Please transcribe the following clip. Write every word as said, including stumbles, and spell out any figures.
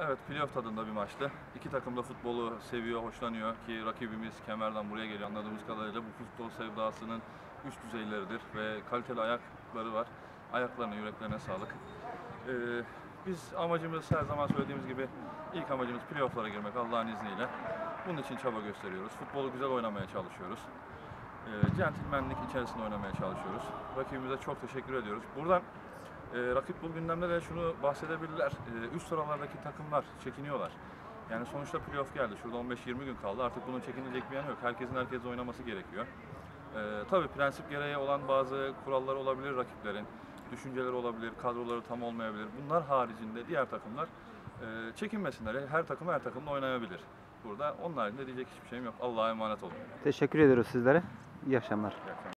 Evet, playoff tadında bir maçtı. İki takım da futbolu seviyor, hoşlanıyor ki rakibimiz kemerden buraya geliyor. Anladığımız kadarıyla bu futbol sevdasının üst düzeyleridir ve kaliteli ayakları var. Ayaklarına, yüreklerine sağlık. Ee, biz amacımız her zaman söylediğimiz gibi ilk amacımız playoff'lara girmek Allah'ın izniyle. Bunun için çaba gösteriyoruz. Futbolu güzel oynamaya çalışıyoruz. Ee, centilmenlik içerisinde oynamaya çalışıyoruz. Rakibimize çok teşekkür ediyoruz. Buradan e, rakip bu gündemde de şunu bahsedebilirler. E, üst sıralardaki takımlar çekiniyorlar. Yani sonuçta playoff geldi. Şurada on beş yirmi gün kaldı. Artık bunun çekinecek bir yanı yok. Herkesin herkesle oynaması gerekiyor. E, tabii prensip gereği olan bazı kurallar olabilir rakiplerin. Düşünceleri olabilir, kadroları tam olmayabilir. Bunlar haricinde diğer takımlar e, çekinmesinler. Her takım her takımla oynayabilir. Burada onun haricinde diyecek hiçbir şeyim yok. Allah'a emanet olun. Teşekkür ediyoruz sizlere. İyi akşamlar. İyi akşamlar.